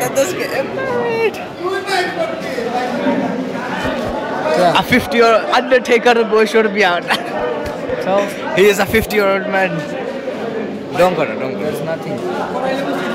Just get married. Yeah. A 50-year-old Undertaker boy should be out. So He is a 50-year-old man. Don't go. there's nothing.